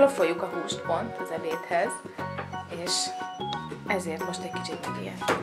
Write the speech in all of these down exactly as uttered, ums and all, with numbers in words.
plofoljuk a húst pont az ebédhez, és ezért most egy kicsit megijedt.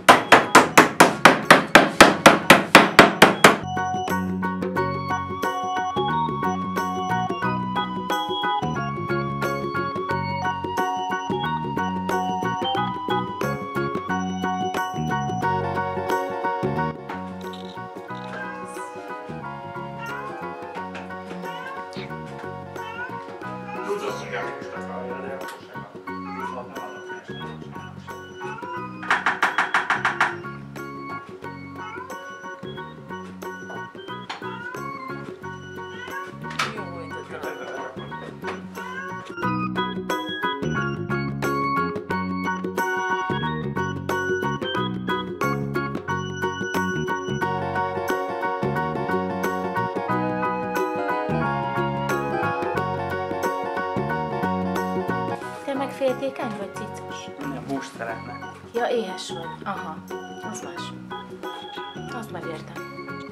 Féltékeny vagy cicos? Nem, húst szeretne. Ja, éhes vagy. Aha, az más. Azt megértem.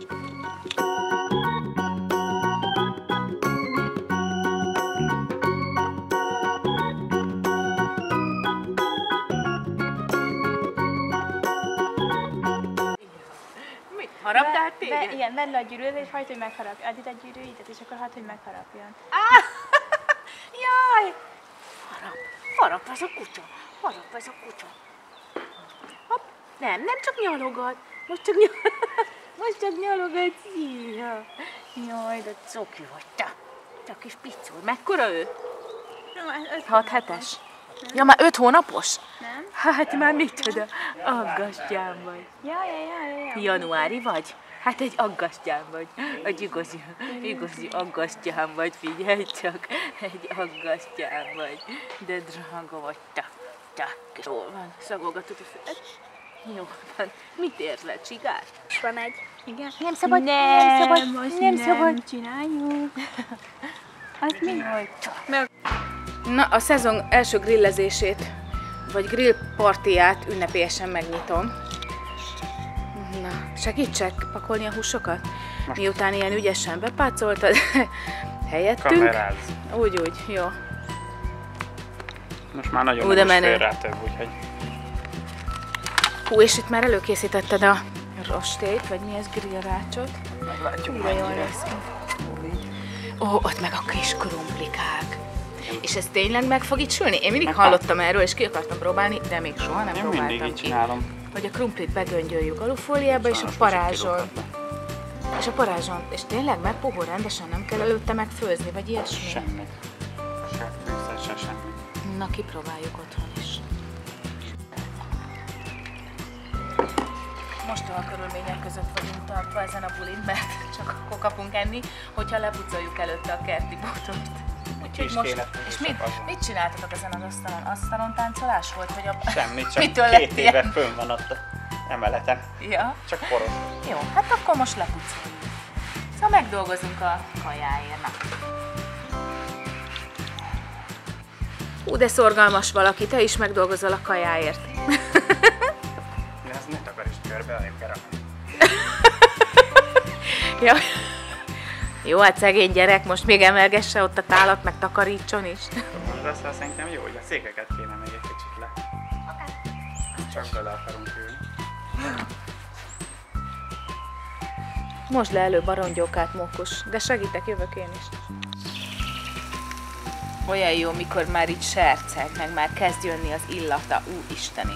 Mi? Haraptál téged? Igen, vedd le a gyűrűt, és hagyd, hogy megharapja. Add ide a gyűrűidet, és akkor hagyd, hogy megharapjon. Ah! Jaj! Harap, harap ez a kutya, harap ez a kutya. Hopp, nem, nem csak nyalogat, most csak nyalogat, most csak nyalogat, szíja. Jaj, de coki vagy te, te kis picur. Mekkora ő? hat hetes. Ja, már öt hónapos? Nem. Hát már mit tudom, aggastyám vagy. Ja, ja, ja, ja. Januári vagy? Hát egy aggastyám vagy, egy igazi, igazi aggastyám vagy, figyelj csak, egy aggastyám vagy, de drága vagy, te, te, jól van, szagolgatod a füled? Jó van, mit érzed, csigár? Most van egy. Igen. Nem szabad, nem, nem szabad, most nem nem szabad. csináljuk. Azt mi? Na, a szezon első grillezését, vagy grill partiját ünnepélyesen megnyitom. Na, segítsek pakolni a húsokat? Miután ilyen ügyesen bepácoltad helyettünk. Kameráz. Úgy, úgy, jó. Most már nagyon Ú, de nem is menő. fér rá több, úgyhogy... Hú, és itt már előkészítetted a rostélyt, vagy mi ez, grillrácsot? Meglátjuk De jól néz ki. Ó, ott meg a kis krumplikák. És ez tényleg meg fog itt sülni? Én mindig hallottam erről, és ki akartam próbálni, de még soha nem Én próbáltam mindig így ki. csinálom. Hogy a krumplit begöngyöljük alufóliába, és a Sajnos parázson. kicsit kilóghat be. És a parázson. És tényleg megpuhul rendesen, nem kell előtte megfőzni, vagy ilyesmi? Semmi. Se fűszer, se semmi. Na, kipróbáljuk otthon is. Mostoha körülmények között vagyunk tartva ezen a bulin, mert csak akkor kapunk enni, hogyha lepucoljuk előtte a kerti bútort. Úgyhogy most, és mit, mit csináltatok ezen az asztalon? Asztalon táncolás volt, vagy a... Semmi, csak mitől két lett éve ilyen? fönn van ott a emeleten. Ja? Csak poros. Jó, hát akkor most lepucoljuk. Szóval megdolgozunk a kajáért. Na. Hú, de szorgalmas valaki, te is megdolgozol a kajáért. De ez ne takaríts körbe, a kell rakni. Ja. Jó, hát szegény gyerek, most még emelgesse ott a tálat, meg takarítson is. Most aztán szerintem jó, hogy a székeket kéne még egy kicsit le. Csak bele akarunk ülni. Most le előbb a rongyókát, mókus, de segítek, jövök én is. Olyan jó, mikor már így serceg, meg már kezd jönni az illata, ú, isteni.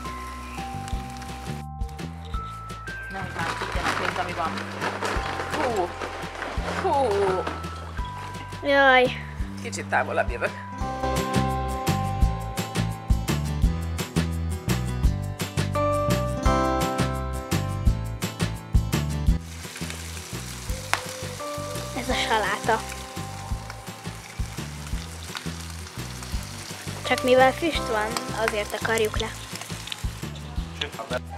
Nem már tudjanak, mint ami van. Hú, hú, Jaj. kicsit távolabb jövök. Ez a saláta. Csak mivel füst van, azért akarjuk le. Sőt, ha be...